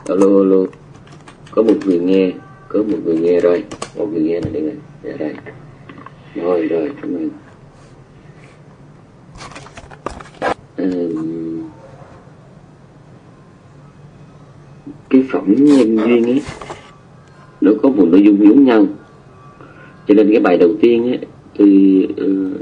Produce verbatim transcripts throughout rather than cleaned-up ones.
Alo alo, có một người nghe, có một người nghe rồi, một người nghe này đây này, dạ đây, rồi rồi, cảm ơn. À, cái phẩm nhân duyên ấy nó có một nội dung giống nhau, cho nên cái bài đầu tiên ấy tôi uh,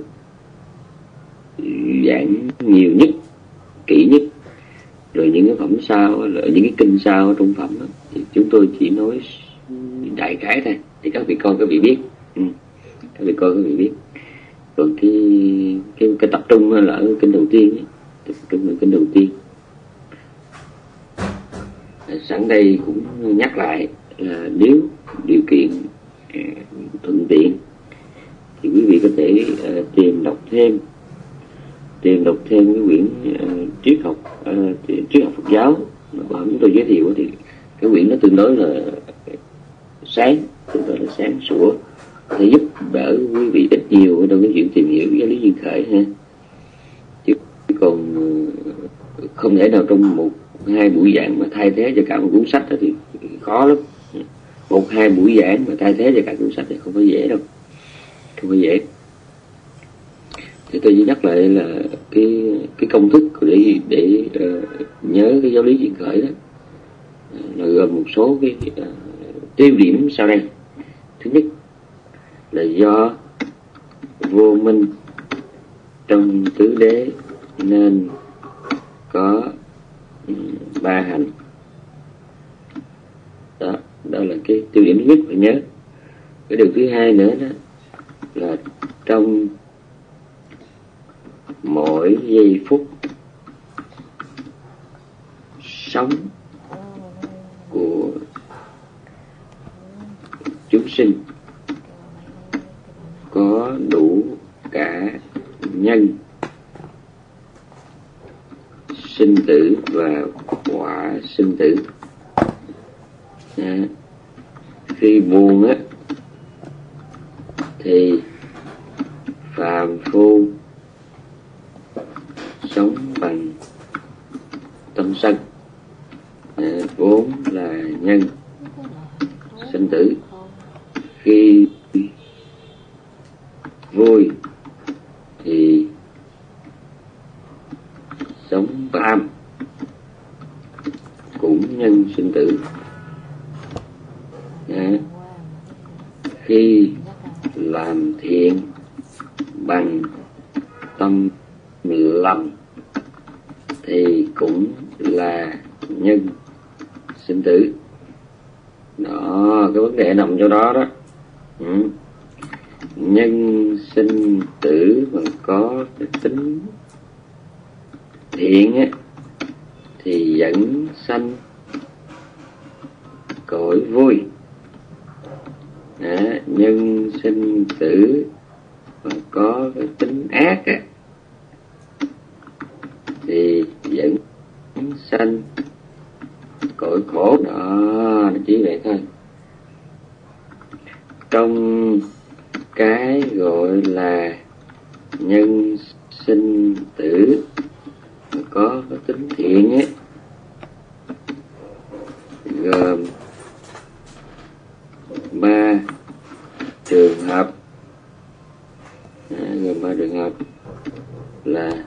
giảng nhiều nhất, kỹ nhất, rồi những cái phẩm sau, là những cái kinh sau trong phẩm đó, thì chúng tôi chỉ nói đại khái thôi thì các vị con các vị biết, ừ. các vị con các vị biết. Còn cái cái, cái tập trung là ở kinh đầu tiên ấy. Tập trung ở kinh đầu tiên. Sẵn đây cũng nhắc lại là nếu điều kiện uh, thuận tiện thì quý vị có thể uh, tìm đọc thêm tìm đọc thêm cái quyển uh, triết học uh, triết học Phật giáo mà chúng tôi giới thiệu. Thì cái quyển nó tương đối là sáng, tương đối là sáng sủa, để giúp đỡ quý vị ít nhiều trong cái chuyện tìm hiểu giáo lý duyên khởi ha. Chứ còn uh, không thể nào trong một hai buổi giảng mà thay thế cho cả một cuốn sách thì khó lắm. Một hai buổi giảng mà thay thế cho cả cuốn sách thì không phải dễ đâu, không phải dễ. Thì tôi chỉ nhắc lại là cái cái công thức để để uh, nhớ cái giáo lý duyên khởi đó uh, là gồm một số cái uh, tiêu điểm sau đây. Thứ nhất là do vô minh trong tứ đế nên có um, ba hành. Đó, đó là cái tiêu điểm thứ nhất phải nhớ. Cái điều thứ hai nữa đó là trong mỗi giây phút sống của chúng sinh có đủ cả nhân, sinh tử và quả sinh tử. À, khi buồn á thì phàm phu sống bằng tâm sân, à, vốn là nhân sinh tử. Khi vui thì sống tham, cũng nhân sinh tử. À, khi làm thiện bằng tâm lầm thì cũng là nhân sinh tử. Đó, cái vấn đề nằm chỗ đó đó. Ừ. Nhân sinh tử mà có cái tính thiện á thì dẫn sanh cõi vui. À, nhân sinh tử mà có cái tính ác á thì dẫn sanh cõi khổ. Đó, nó chỉ vậy thôi. Trong cái gọi là nhân sinh tử mà có cái tính thiện ấy gồm ba trường hợp. À, gồm ba trường hợp là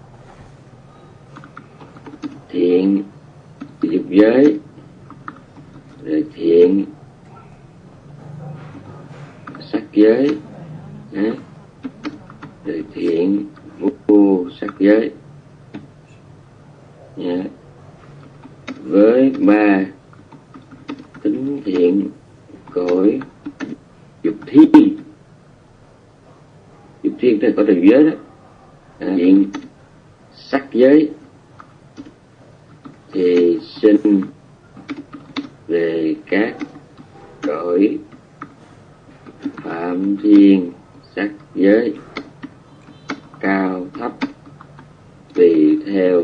thiện dục giới, rồi thiện sắc giới, à, rồi thiện vô sắc giới. À, với ba tính thiện cõi dục thiên, dục thiên tức là có trần giới đó, à, thiện sắc giới thì sinh về các cõi phạm thiên sắc giới cao thấp tùy theo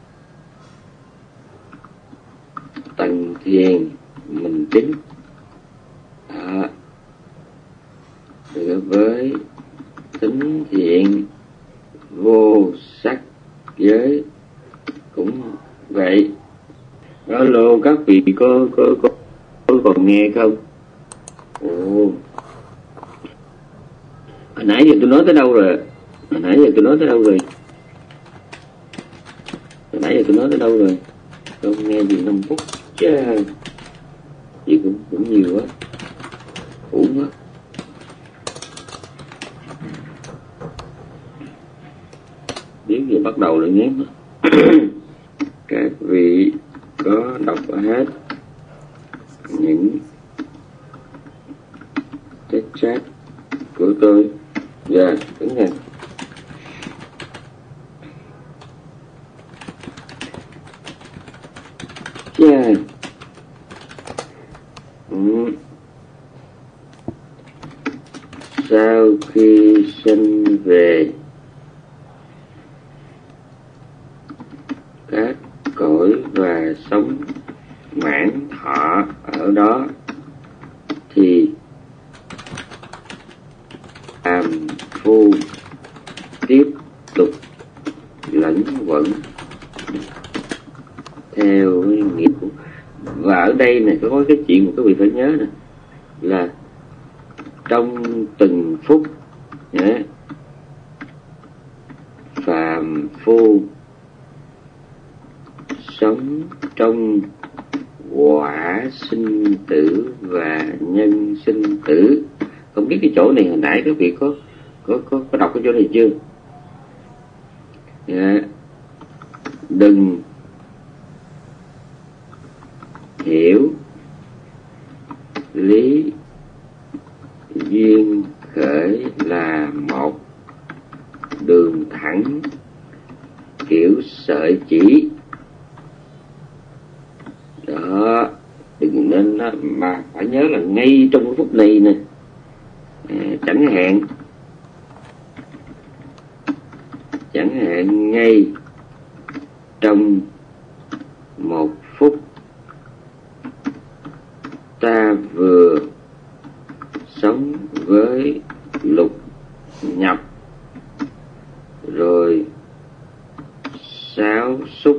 tầng thiền mình tính. Đó. Rồi với tính thiện vô sắc giới cũng vậy. Alo, các vị có có có, có còn nghe không? Ồ, hồi nãy giờ tôi nói tới đâu rồi? Hồi nãy giờ tôi nói tới đâu rồi? Hồi nãy giờ tôi nói tới đâu rồi? Không nghe gì năm phút chứ. Gì cũng cũng nhiều quá. Uổng quá. Biết giờ bắt đầu rồi nhé. Các vị có đọc hết những cái chat của tôi? Dạ, yeah, đúng rồi. Yeah. Ừ. Sau khi sinh về các cõi và sống mãn thọ ở đó thì phàm phu tiếp tục lẫn quẩn theo nghiệp. Và ở đây này có cái chuyện mà các vị phải nhớ nè, là trong từng phút nhé, phàm phu sống trong quả sinh tử và nhân sinh tử. Không biết cái chỗ này hồi nãy các vị có có có, có đọc cái chỗ này chưa? Dạ. Đừng hiểu lý duyên khởi là một đường thẳng kiểu sợi chỉ. Đó, đừng nên đó, mà phải nhớ là ngay trong cái phút này nè, à, chẳng hạn chẳng hạn ngay trong một phút ta vừa sống với lục nhập, rồi sáu xúc,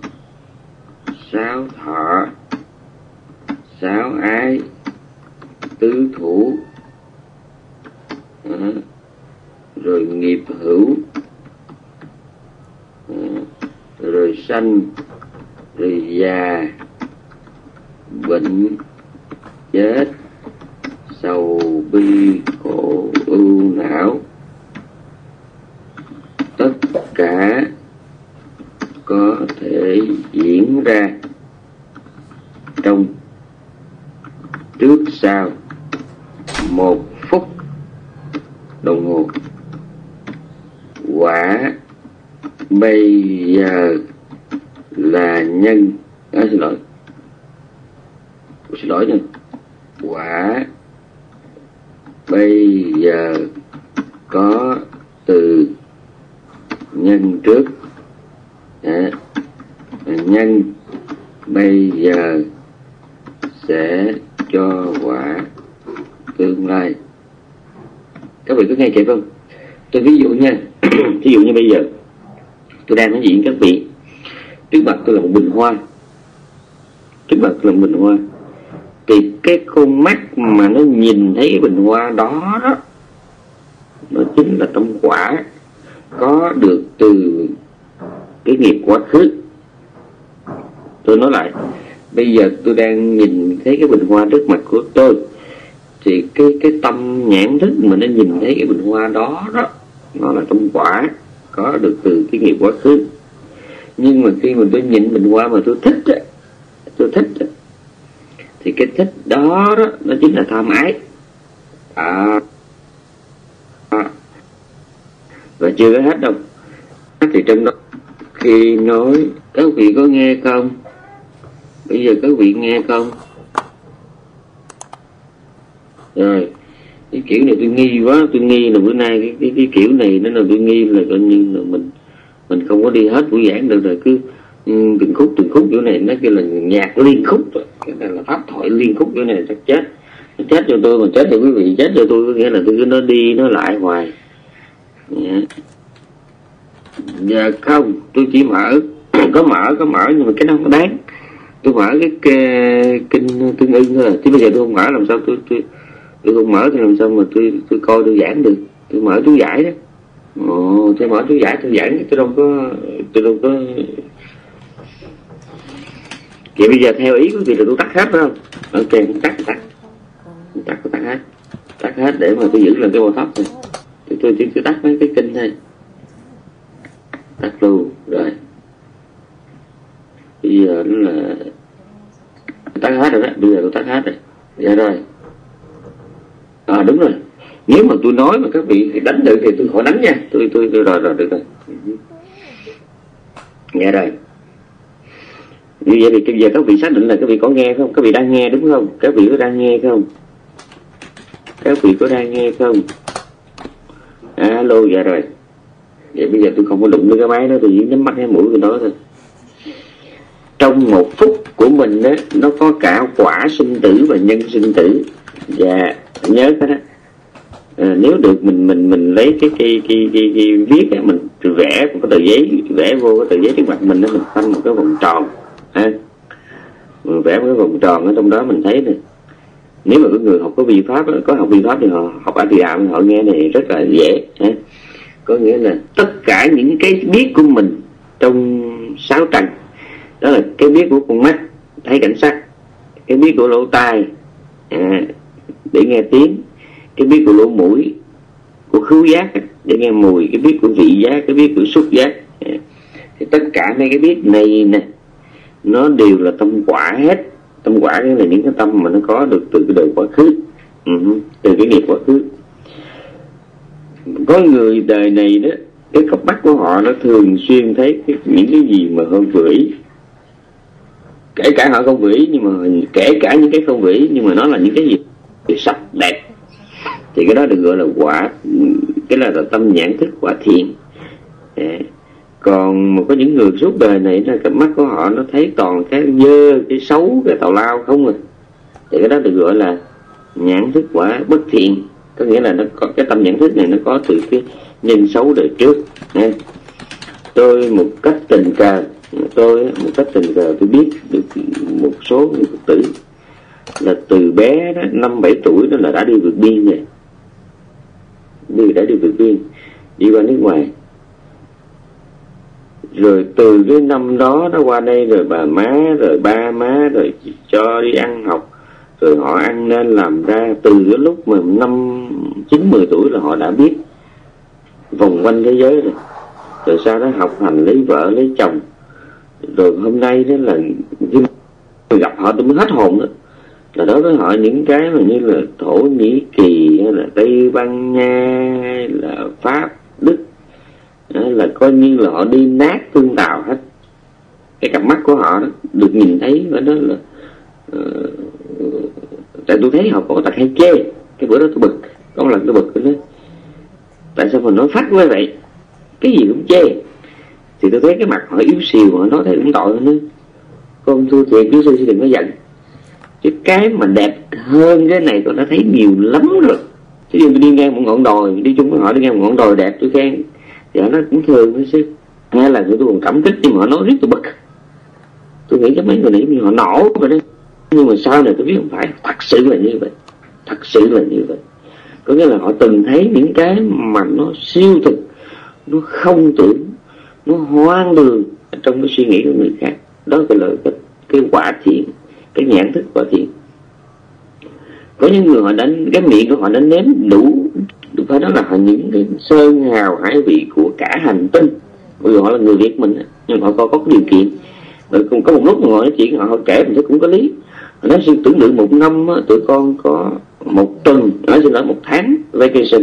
sáu thọ, sáu ái, tứ thủ, à, rồi nghiệp hữu, à, rồi sanh, rồi già, bệnh, chết, sầu bi khổ ưu não, tất cả có thể diễn ra trong trước sau một phút đồng hồ. Quả bây giờ là nhân à, xin lỗi xin lỗi nha quả bây giờ có từ nhân trước, à, nhân bây giờ sẽ cho quả tương lai. Các vị có nghe kịp không? Tôi ví dụ nha. Ví dụ như bây giờ tôi đang nói chuyện các vị, trước mặt tôi là một bình hoa, trước mặt tôi là một bình hoa, thì cái con mắt mà nó nhìn thấy cái bình hoa đó đó, nó chính là tâm quả có được từ cái nghiệp quá khứ. Tôi nói lại, bây giờ tôi đang nhìn thấy cái bình hoa trước mặt của tôi, thì cái cái tâm nhãn thức mà nó nhìn thấy cái bình hoa đó đó, nó là tâm quả có được từ cái nghiệp quá khứ. Nhưng mà khi mà tôi nhìn bình hoa mà tôi thích á, tôi thích á, thì cái thích đó đó nó chính là tham ái. À, à. Và chưa có hết đâu. Thì trong đó khi nói, các vị có nghe không? Bây giờ các vị nghe không? Rồi, cái kiểu này tôi nghi quá, tôi nghi là bữa nay cái cái, cái kiểu này nó là tôi nghi là coi như là mình mình không có đi hết buổi giảng được rồi, cứ um, từng khúc từng khúc chỗ này nó kêu là nhạc liên khúc rồi, cái này là pháp thoại liên khúc, chỗ này chắc chết, nó chết cho tôi mà chết cho quý vị, chết cho tôi có nghĩa là tôi cứ nó đi nó lại hoài. Yeah. Dạ không, tôi chỉ mở có mở có mở nhưng mà cái đó không đáng, tôi mở cái, cái kinh Tương Ưng thôi, chứ bây giờ tôi không mở làm sao tôi tôi tôi không mở thì làm sao mà tôi tôi coi tôi giảng được. Tôi mở chú giải đó. Ồ, tôi mở chú giải tôi giảng, tôi đâu có tôi đâu có. Vậy bây giờ theo ý của chị là tôi tắt hết phải không? Ok, tôi tắt tắt tắt tắt hết tắt hết để mà tôi giữ lên cái bộ tóc này. Tôi tôi chỉ tôi tắt mấy cái kinh thôi, tắt luôn rồi. Bây giờ nó là tắt hết rồi đó, bây giờ tôi tắt hết rồi. Dạ rồi. À đúng rồi. Nếu mà tôi nói mà các vị đánh được thì tôi khỏi đánh nha. Tôi tôi, tôi rồi rồi được rồi. Dạ rồi. Như vậy thì bây giờ các vị xác định là các vị có nghe không? Các vị đang nghe đúng không? Các vị có đang nghe không? Các vị có đang nghe không? Alo, dạ rồi. Vậy bây giờ tôi không có đụng với cái máy đó, tôi chỉ nhắm mắt cái mũi của nó thôi. Trong một phút của mình đó, nó có cả quả sinh tử và nhân sinh tử. Dạ, nhớ cái đó. À, nếu được mình mình mình lấy cái cái cái, cái, cái viết á, mình vẽ một cái tờ giấy, vẽ vô cái tờ giấy trước mặt mình đó, mình khoanh một cái vòng tròn, ha, mình vẽ một cái vòng tròn ở trong đó mình thấy này. Nếu mà có người học có vi pháp, có học vi pháp thì họ học A Tỳ Đàm, họ nghe này rất là dễ, ha. Có nghĩa là tất cả những cái biết của mình trong sáu trần, đó là cái biết của con mắt thấy cảnh sắc, cái biết của lỗ tai à, để nghe tiếng, cái biết của lỗ mũi, của khứu giác để nghe mùi, cái biết của vị giác, cái biết của xúc giác. Thì tất cả mấy cái biết này nè, nó đều là tâm quả hết. Tâm quả cái là những cái tâm mà nó có được từ cái đời quá khứ, ừ, từ cái nghiệp quá khứ. Có người đời này đó, cái cặp mắt của họ nó thường xuyên thấy cái, những cái gì mà hơi vừa ý. Kể cả họ không vừa ý, nhưng mà kể cả những cái không vừa ý, nhưng mà nó là những cái gì sạch đẹp, thì cái đó được gọi là quả, cái là, là tâm nhãn thức quả thiện. À, còn mà có những người suốt đời này là cặp mắt của họ nó thấy toàn cái dơ, cái xấu, cái tào lao không à, thì cái đó được gọi là nhãn thức quả bất thiện. Có nghĩa là nó có cái tâm nhãn thức này nó có từ cái nhân xấu đời trước. À, tôi một cách tình cờ tôi một cách tình cờ tôi biết được một số người Phật tử là từ bé đó, năm bảy tuổi đó là đã đi vượt biên rồi, đi đã đi vượt biên, đi qua nước ngoài. Rồi từ cái năm đó nó qua đây, rồi bà má, rồi ba má, rồi cho đi ăn học, rồi họ ăn nên làm ra. Từ cái lúc mà năm chín mười tuổi là họ đã biết vòng quanh thế giới rồi. Rồi sau đó học hành, lấy vợ, lấy chồng. Rồi hôm nay đó là khi gặp họ tôi mới hết hồn đó. Là đối với họ những cái mà như là Thổ Nhĩ Kỳ, hay là Tây Ban Nha, hay là Pháp, Đức, là coi như là họ đi nát tương tàu hết. Cái cặp mắt của họ đó, được nhìn thấy ở đó là uh, tại tôi thấy họ có tật hay chê. Cái bữa đó tôi bực, có một lần tôi bực tôi nói tại sao mà nói phát quá vậy, cái gì cũng chê. Thì tôi thấy cái mặt họ yếu xìu, họ nói thấy cũng tội nữa. Con thua thiệt quý sư đừng có giận, chứ cái mà đẹp hơn cái này tôi đã thấy nhiều lắm rồi. Chứ tôi đi ngang một ngọn đồi, đi chung với họ đi ngang một ngọn đồi đẹp tôi khen, thì họ nói cũng thường thôi sư. Nghe là tôi còn cảm kích, nhưng mà họ nói riết tôi bực. Tôi nghĩ chắc mấy người này họ nổ rồi đấy. Nhưng mà sau này tôi biết không phải, thật sự là như vậy, thật sự là như vậy. Có nghĩa là họ từng thấy những cái mà nó siêu thực, nó không tưởng, nó hoang đường trong cái suy nghĩ của người khác. Đó gọi là cái, cái quả thiện, cái nhãn thức quả thiện. Có những người họ đã, cái miệng của họ đã nếm đủ, phải nói là họ những cái sơn hào hải vị của cả hành tinh. Bởi vì họ là người Việt mình, nhưng họ có, có điều kiện. Rồi cũng có một lúc mà ngồi nói chuyện họ, họ kể mình thấy cũng có lý. Họ nói sư tưởng tượng một năm tụi con có một tuần, nói xin lỗi một tháng vacation.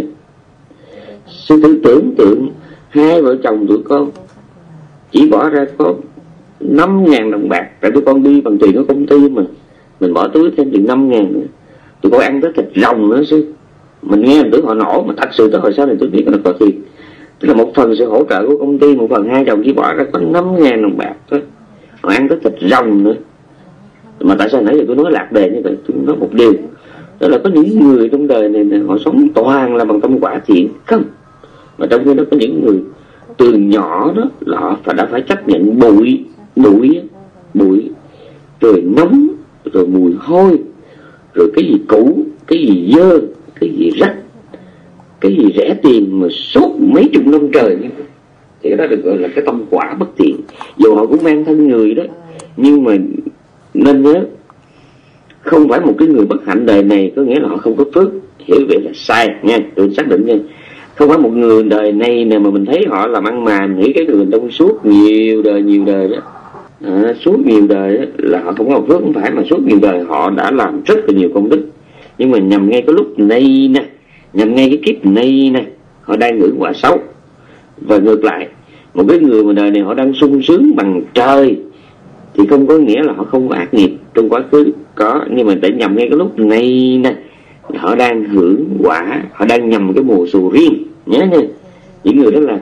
Sư tưởng tưởng tượng hai vợ chồng tụi con chỉ bỏ ra có năm ngàn đồng bạc, tại tụi con đi bằng tiền của công ty mà mình bỏ túi thêm chừng năm ngàn nữa. Tụi con ăn tới thịt rồng nữa sư. Mình nghe mình tưởng họ nổ, mà thật sự tới hồi sau này tôi biết là có thiệt. Tức là một phần sự hỗ trợ của công ty, một phần hai chồng chỉ bỏ ra có năm ngàn đồng bạc thôi. Họ ăn tới thịt rồng nữa. Mà tại sao nãy giờ tôi nói lạc đề như vậy? Tôi nói một điều, đó là có những người trong đời này, này họ sống toàn là bằng tâm quả thiện không. Mà trong khi đó có những người từ nhỏ đó là họ phải đã phải chấp nhận bụi bụi bụi rồi nóng, rồi mùi hôi, rồi cái gì cũ, cái gì dơ, cái gì rách, cái gì rẻ tiền mà suốt mấy chục năm trời, thì cái đó được gọi là cái tâm quả bất thiện. Dù họ cũng mang thân người đó, nhưng mà nên nhớ, không phải một cái người bất hạnh đời này có nghĩa là họ không có phước. Hiểu vậy là sai nha, tôi xác định nha. Không phải một người đời này nè mà mình thấy họ làm ăn màn, nghĩ cái người đông suốt nhiều đời nhiều đời đó, à, suốt nhiều đời đó, là họ không có phước. Không phải, mà suốt nhiều đời họ đã làm rất là nhiều công đức, nhưng mà nhằm ngay cái lúc này nè, nhằm ngay cái kiếp này nè, họ đang hưởng quả xấu. Và ngược lại, một cái người mà đời này họ đang sung sướng bằng trời, thì không có nghĩa là họ không có ác nghiệp trong quá khứ, có, nhưng mà để nhằm ngay cái lúc này nè, họ đang hưởng quả, họ đang nhằm cái mùa sù riêng. Nhớ nha, những người đó là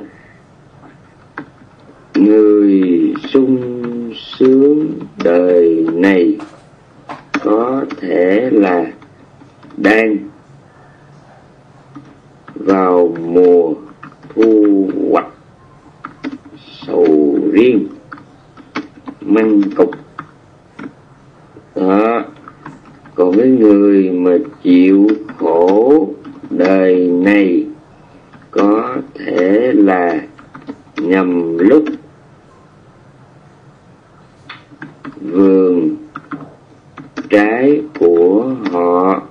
người sung sướng đời này có thể là đang vào mùa thu hoạch sầu riêng măng cục đó. Còn cái người mà chịu khổ đời này có thể là nhằm lúc vườn trái của họ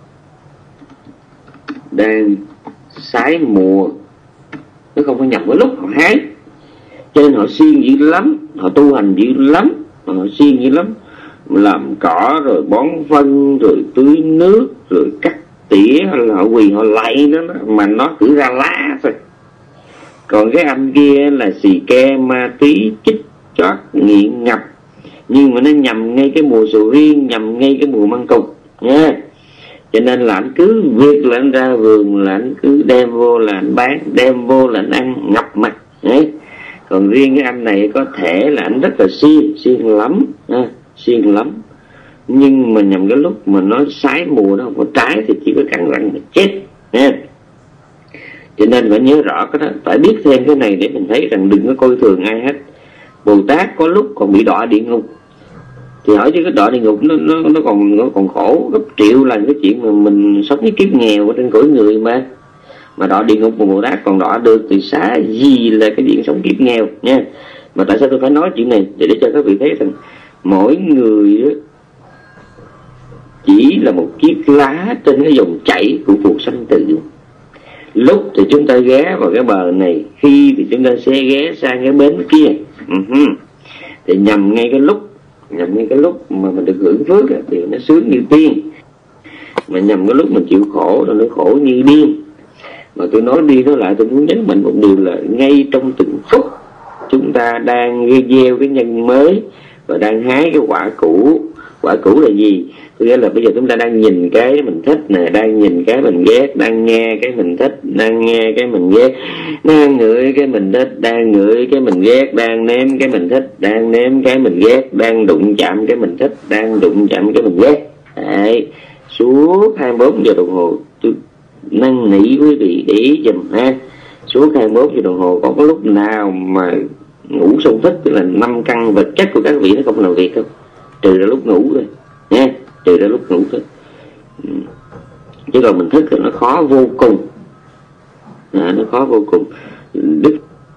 đang sái mùa. Nó không có nhằm với lúc họ hái, cho nên họ siêng dữ lắm, họ tu hành dữ lắm, họ siêng dữ lắm, làm cỏ rồi bón phân rồi tưới nước rồi cắt tỉa, hay là họ quỳ họ lạy nó, mà nó cứ ra lá thôi. Còn cái anh kia là xì ke ma túy chích chót nghiện ngập, nhưng mà nó nhằm ngay cái mùa sầu riêng, nhằm ngay cái mùa măng cục nha. Cho nên là anh cứ việc là anh ra vườn là anh cứ đem vô là anh bán, đem vô là anh ăn ngập mặt đấy. Còn riêng cái anh này có thể là anh rất là siêng, siêng lắm ha, siêng lắm, nhưng mà nhằm cái lúc mà nó sái mùa nó không có trái thì chỉ có cắn răng mà chết nha. Cho nên phải nhớ rõ cái đó, phải biết thêm cái này để mình thấy rằng đừng có coi thường ai hết. Bồ Tát có lúc còn bị đọa địa ngục, thì hỏi chứ cái đọa địa ngục nó nó nó còn nó còn khổ gấp triệu lần cái chuyện mà mình sống với kiếp nghèo ở trên cõi người mà mà đọa địa ngục mà Bồ Tát còn đọa được thì xá gì là cái chuyện sống kiếp nghèo nha. Mà tại sao tôi phải nói chuyện này? Để để cho các vị thấy rằng mỗi người đó chỉ là một chiếc lá trên cái dòng chảy của cuộc sanh tử. Lúc thì chúng ta ghé vào cái bờ này, khi thì chúng ta sẽ ghé sang cái bến kia. Uh-huh. Thì nhằm ngay cái lúc nhằm ngay cái lúc mà mình được hưởng phước thì nó sướng như tiên, mà nhằm cái lúc mình chịu khổ rồi nó khổ như điên. Mà tôi nói đi nói lại, tôi muốn nhấn mạnh một điều là ngay trong từng phút chúng ta đang gieo cái nhân mới và đang hái cái quả cũ. Quả cũ là gì? Có nghĩa là bây giờ chúng ta đang nhìn cái mình thích nè, đang nhìn cái mình ghét, đang nghe cái mình thích, đang nghe cái mình ghét, đang ngửi cái mình thích, đang ngửi cái mình ghét, đang nếm cái mình thích, đang nếm cái mình ghét, đang đụng chạm cái mình thích, đang đụng chạm cái mình ghét. Đấy, suốt hai mươi bốn giờ đồng hồ tôi năn nỉ quý vị để ý dùm ha. Suốt hai mươi bốn giờ đồng hồ có cái lúc nào mà ngủ sung thức, tức là năm căn vật chất của các vị nó không làm việc không? Trừ ra lúc ngủ thôi nha, trừ ra lúc ngủ thôi. Chứ còn mình thức thì nó khó vô cùng, à, nó khó vô cùng. Đức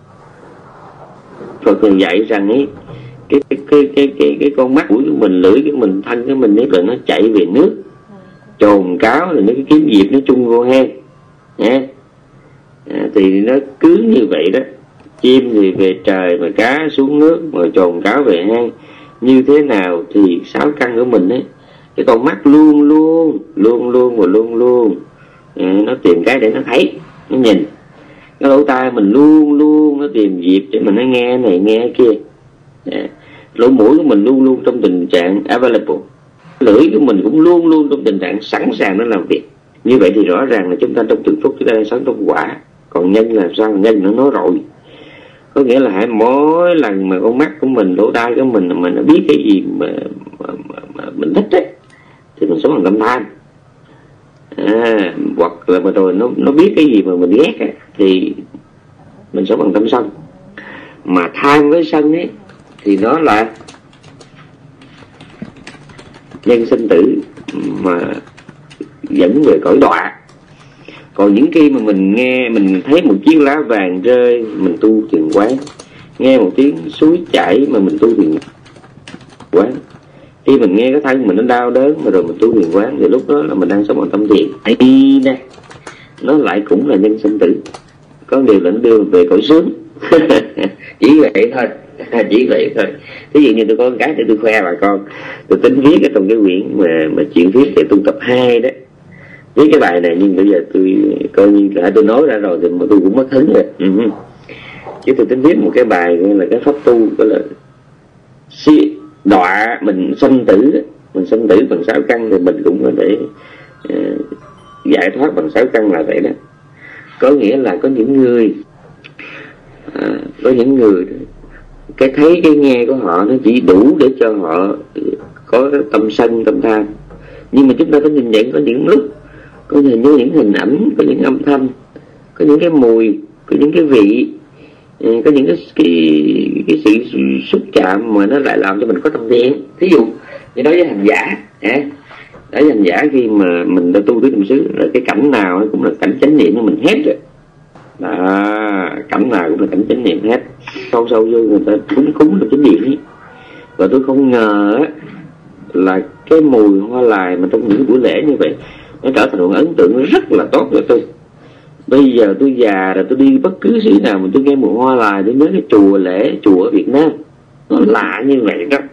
Phật còn dạy rằng ấy, cái cái cái cái cái cái con mắt mũi của mình, lưỡi của mình, thân của mình ấy là nó chạy về nước, chồn cáo rồi nó cái kiếm diệp nó chung vô hang nha. À, thì nó cứ như vậy đó, chim thì về trời mà cá xuống nước mà chồn cáo về hang. Như thế nào thì sáu căn của mình ấy, cái con mắt luôn luôn luôn luôn và luôn luôn à, nó tìm cái để nó thấy, nó nhìn. Cái lỗ tai mình luôn luôn nó tìm dịp để mình nó nghe này nghe kia. À, lỗ mũi của mình luôn luôn trong tình trạng available, lưỡi của mình cũng luôn luôn trong tình trạng sẵn sàng nó làm việc. Như vậy thì rõ ràng là chúng ta trong từng phút chúng ta đang sống trong quả. Còn nhân là sao? Nhân nó nói rồi, có nghĩa là hãy mỗi lần mà con mắt của mình, lỗ tai của mình mà nó biết cái gì mà, mà, mà, mà mình thích ấy, thì mình sống bằng tâm tham. À, hoặc là mà rồi nó nó biết cái gì mà mình ghét ấy, thì mình sống bằng tâm sân. Mà tham với sân ấy thì nó là nhân sinh tử mà dẫn về cõi đọa. Còn những khi mà mình nghe, mình thấy một chiếc lá vàng rơi, mình tu thiền quán. Nghe một tiếng suối chảy mà mình tu thiền quán. Khi mình nghe cái thân mình nó đau đớn mà rồi mình tu thiền quán, thì lúc đó là mình đang sống bằng tâm thiền. Ấy nè, nó lại cũng là nhân sinh tử. Có điều là nó đưa về cõi sướng. Chỉ vậy thôi. Chỉ vậy thôi. Ví dụ như tôi có một cái để tôi khoe bà con. Tôi tính viết ở trong cái quyển mà, mà chuyện viết để tu tập hai đó, viết cái bài này, nhưng bây giờ tôi coi như là tôi nói ra rồi thì mà tôi cũng mất hứng rồi. Uh-huh. Chứ tôi tính viết một cái bài gọi là cái pháp tu, gọi là si đọa mình sanh tử, mình sanh tử bằng sáu căn thì mình cũng có thể uh, giải thoát bằng sáu căn là vậy đó. Có nghĩa là có những người à, có những người cái thấy cái nghe của họ nó chỉ đủ để cho họ có tâm sân tâm tham. Nhưng mà chúng ta có nhìn nhận có những lúc có những, những hình ảnh, có những âm thanh, có những cái mùi, có những cái vị, có những cái cái, cái sự xúc chạm mà nó lại làm cho mình có tâm thiện. Thí dụ như đối với hành giả, đối với hành giả khi mà mình đã tu tới niệm xứ rồi, cái cảnh nào cũng là cảnh chánh niệm của mình hết rồi. Đó, cảnh nào cũng là cảnh chánh niệm hết. Sâu sâu vô người ta cúng cúng là chánh niệm ấy. Và tôi không ngờ là cái mùi hoa lài mà trong những buổi lễ như vậy nó trở thành một ấn tượng rất là tốt với tôi. Bây giờ tôi già rồi, tôi đi bất cứ xứ nào mà tôi nghe mùi hoa lài, tôi nhớ cái chùa lễ, chùa ở Việt Nam. Nó lạ như vậy đó.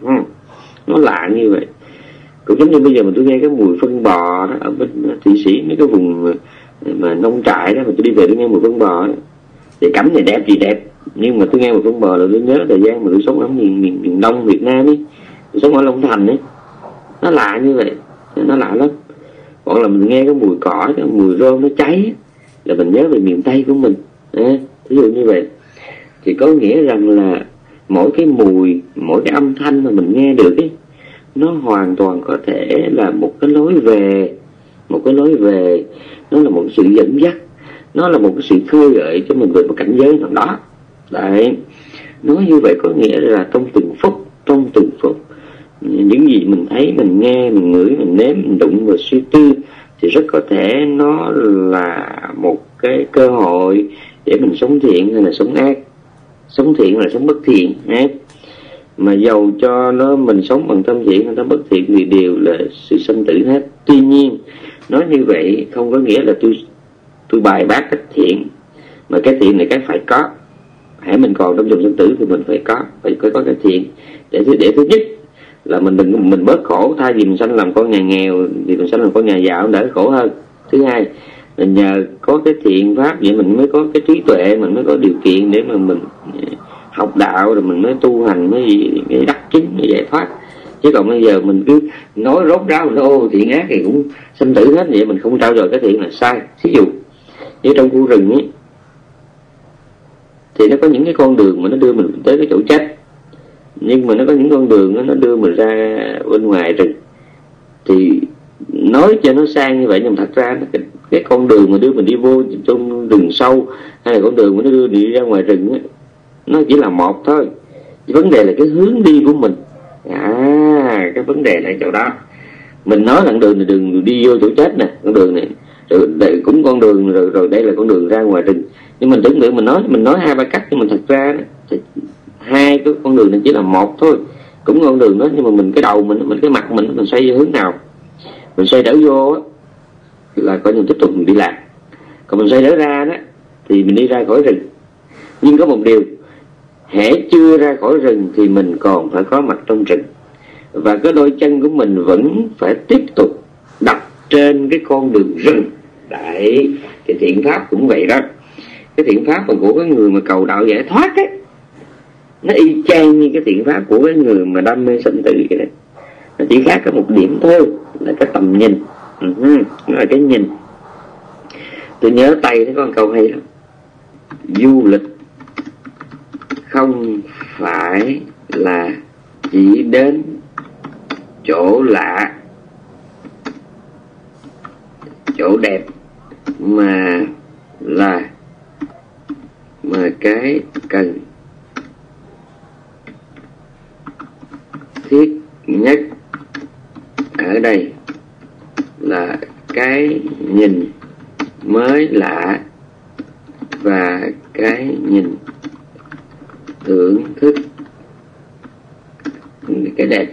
Nó lạ như vậy. Cũng giống như bây giờ mà tôi nghe cái mùi phân bò đó, ở bên Thụy Sĩ, mấy cái vùng mà, mà nông trại đó, mà tôi đi về tôi nghe mùi phân bò đó, thì cảnh này đẹp gì đẹp. Nhưng mà tôi nghe mùi phân bò là tôi nhớ thời gian mà tôi sống ở miền, miền, miền Đông Việt Nam ấy, tôi sống ở Long Thành ấy. Nó lạ như vậy, nó lạ lắm. Hoặc là mình nghe cái mùi cỏ, cái mùi rơm nó cháy là mình nhớ về miền Tây của mình. À, ví dụ như vậy. Thì có nghĩa rằng là mỗi cái mùi, mỗi cái âm thanh mà mình nghe được ấy, nó hoàn toàn có thể là một cái lối về, một cái lối về, nó là một sự dẫn dắt, nó là một cái sự khơi gợi cho mình về một cảnh giới nào đó. Đấy, nói như vậy có nghĩa là trong từng phút, trong từng phút, những gì mình thấy, mình nghe, mình ngửi, mình nếm, mình đụng và suy tư thì rất có thể nó là một cái cơ hội để mình sống thiện hay là sống ác. Sống thiện là sống bất thiện á. Mà dầu cho nó mình sống bằng tâm thiện hay tâm bất thiện thì đều là sự sanh tử hết. Tuy nhiên nói như vậy không có nghĩa là tôi tôi bài bác cái thiện, mà cái thiện này cái phải có. Hãy mình còn trong dòng sanh tử thì mình phải có, phải có, có cái thiện để thứ để thứ nhất là mình đừng mình bớt khổ, thay vì mình sanh làm con nhà nghèo thì mình sanh làm con nhà giàu đỡ khổ hơn. Thứ hai là nhờ có cái thiện pháp vậy mình mới có cái trí tuệ, mình mới có điều kiện để mà mình học đạo, rồi mình mới tu hành, mới, mới đắc chứng, mới giải thoát. Chứ còn bây giờ mình cứ nói rốt ráo, mình nói ô thiện ác thì cũng sanh tử hết, vậy mình không trao dồi cái thiện là sai. Ví dụ như trong khu rừng ấy, thì nó có những cái con đường mà nó đưa mình tới cái chỗ chết, nhưng mà nó có những con đường đó, nó đưa mình ra bên ngoài rừng. Thì nói cho nó sang như vậy, nhưng mà thật ra cái, cái con đường mà đưa mình đi vô trong rừng sâu, hay là con đường mà nó đưa mình đi ra ngoài rừng ấy, nó chỉ là một thôi. Vấn đề là cái hướng đi của mình. À, cái vấn đề là chỗ đó. Mình nói là đường này đường đi vô chỗ chết nè, con đường này rồi đây cũng con đường, rồi rồi đây là con đường ra ngoài rừng. Nhưng mình tưởng tượng mình nói mình nói hai ba cách, nhưng mà thật ra đó, hai cái con đường này chỉ là một thôi, cũng con đường đó, nhưng mà mình cái đầu mình, mình cái mặt mình mình xoay về hướng nào, mình xoay đỡ vô á, là coi như tiếp tục mình đi lạc. Còn mình xoay đỡ ra đó thì mình đi ra khỏi rừng. Nhưng có một điều, hễ chưa ra khỏi rừng thì mình còn phải có mặt trong rừng, và cái đôi chân của mình vẫn phải tiếp tục đặt trên cái con đường rừng. Đấy, cái thiện pháp cũng vậy đó. Cái thiện pháp mà của cái người mà cầu đạo giải thoát ấy, nó y chang như cái thiện pháp của cái người mà đam mê sanh tử vậy đấy. Nó chỉ khác có một điểm thôi, là cái tầm nhìn. Uh-huh. Nó là cái nhìn. Tôi nhớ Tây nó có một câu hay lắm: du lịch không phải là chỉ đến chỗ lạ, chỗ đẹp, mà là mà cái cần thiết nhất ở đây là cái nhìn mới lạ và cái nhìn thưởng thức cái đẹp.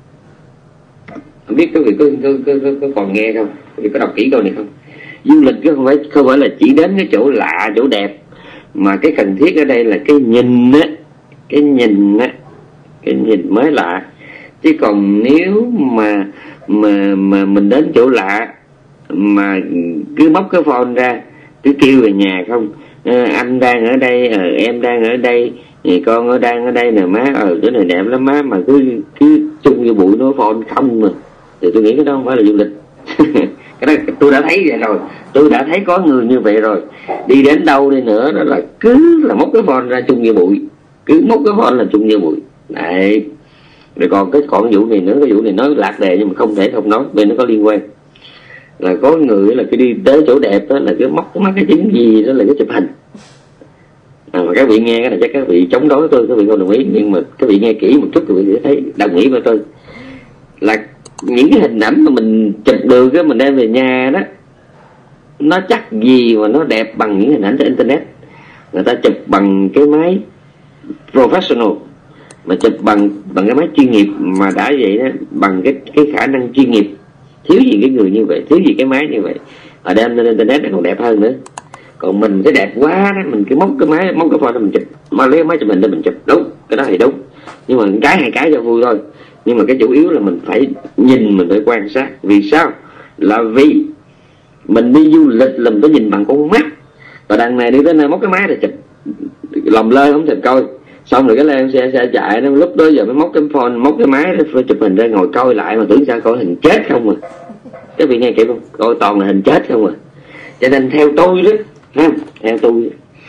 Không biết các vị có, có, có, có, có còn nghe không? Các vị có đọc kỹ câu này không? Du lịch chứ không phải không phải là chỉ đến cái chỗ lạ, chỗ đẹp, mà cái cần thiết ở đây là cái nhìn á, cái nhìn á, cái nhìn mới lạ. Chứ còn nếu mà mà mà mình đến chỗ lạ mà cứ móc cái phone ra, cứ kêu về nhà không, à, anh đang ở đây, à, em đang ở đây, thì con ở đang ở đây nè má, ờ cái này đẹp lắm má, mà cứ cứ chung vô bụi nó phone không mà, thì tôi nghĩ cái đó không phải là du lịch. Cái đó tôi đã thấy vậy rồi, tôi đã thấy có người như vậy rồi, đi đến đâu đi nữa đó là cứ là móc cái phone ra chung vô bụi, cứ móc cái phone là chung vô bụi đấy. Rồi còn cái còn vụ này nữa, cái vụ này nói lạc đề nhưng mà không thể không nói, bên nó có liên quan. Là có người là cái đi tới chỗ đẹp đó là cái móc cái mắt cái chứng gì đó là cái chụp hình. À, mà các vị nghe cái này chắc các vị chống đối tôi, các vị không đồng ý, nhưng mà các vị nghe kỹ một chút các vị sẽ thấy đồng ý với tôi. Là những cái hình ảnh mà mình chụp được á, mình đem về nhà đó, nó chắc gì mà nó đẹp bằng những hình ảnh trên internet. Người ta chụp bằng cái máy professional, mà chụp bằng bằng cái máy chuyên nghiệp, mà đã vậy đó, bằng cái cái khả năng chuyên nghiệp, thiếu gì cái người như vậy, thiếu gì cái máy như vậy, ở đem lên internet nó còn đẹp hơn nữa. Còn mình cái đẹp quá đó, mình cứ móc cái máy, móc cái phone đó mình chụp, mà lấy cái máy chụp mình để mình chụp, đúng, cái đó thì đúng. Nhưng mà cái hai cái cho vui thôi. Nhưng mà cái chủ yếu là mình phải nhìn, mình phải quan sát. Vì sao? Là vì mình đi du lịch là mình phải nhìn bằng con mắt. Và đằng này đi tới nơi móc cái máy để chụp, lòng lơ không thèm coi. Xong rồi cái lên xe xe chạy nó, lúc đó giờ mới móc cái phone, móc cái máy để chụp hình ra ngồi coi lại, mà tưởng sao coi hình chết không à. Các vị nghe kịp không? Coi toàn là hình chết không à. Cho nên theo tôi đó, ha, theo tôi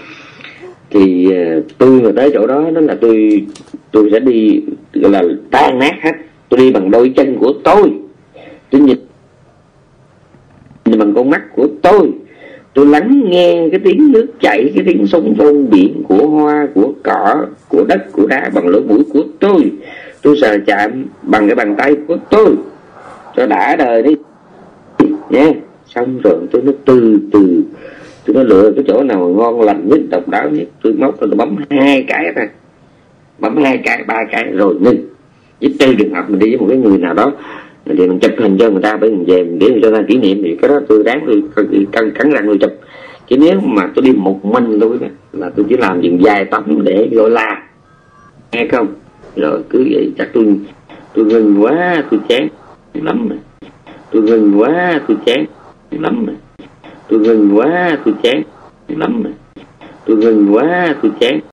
thì tôi mà tới chỗ đó đó là tôi tôi sẽ đi gọi là tan nát hết. Tôi đi bằng đôi chân của tôi, tôi nhìn, nhìn bằng con mắt của tôi, tôi lắng nghe cái tiếng nước chảy, cái tiếng sóng vôn biển, của hoa, của cỏ, của đất, của đá bằng lỗ mũi của tôi. Tôi sờ chạm bằng cái bàn tay của tôi, cho đã đời đi nha. Xong rồi tôi nó từ từ tôi nó lựa cái chỗ nào ngon lành nhất, độc đáo nhất, tôi móc tôi bấm hai cái thôi, bấm hai cái, ba cái rồi ngưng. Với trừ trường hợp mình đi với một cái người nào đó thì mình chụp hình cho người ta, bởi mình về mình để cho ta kỷ niệm, thì cái đó tôi đáng tôi cắn cắn răng tôi chụp. Chứ nếu mà tôi đi một mình tôi là tôi chỉ làm chuyện dài tấm để gọi là, nghe không? Rồi cứ vậy chắc tôi tôi ngừng quá, tôi chán lắm rồi. Tôi ngừng quá, tôi chán lắm rồi. Tôi ngừng quá, tôi chán lắm rồi. Tôi ngừng quá, tôi chán